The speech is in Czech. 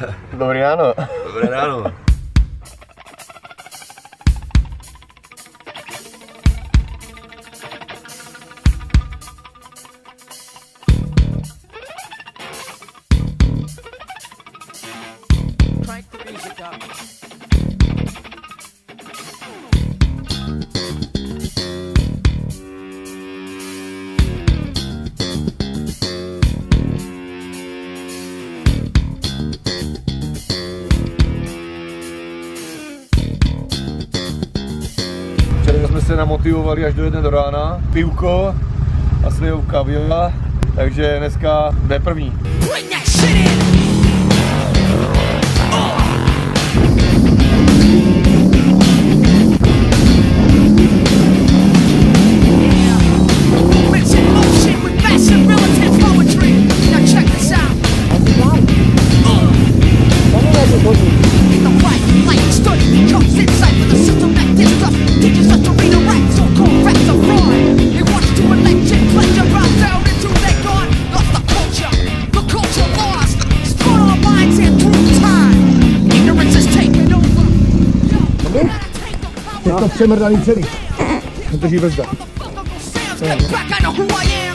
Dobrý ráno. Dobré ráno. Včera jsme se namotivovali až do 1 do rána, pivko a slivovka byla, takže dneska jde první. Je to přemrdaný celý. Drží brzda.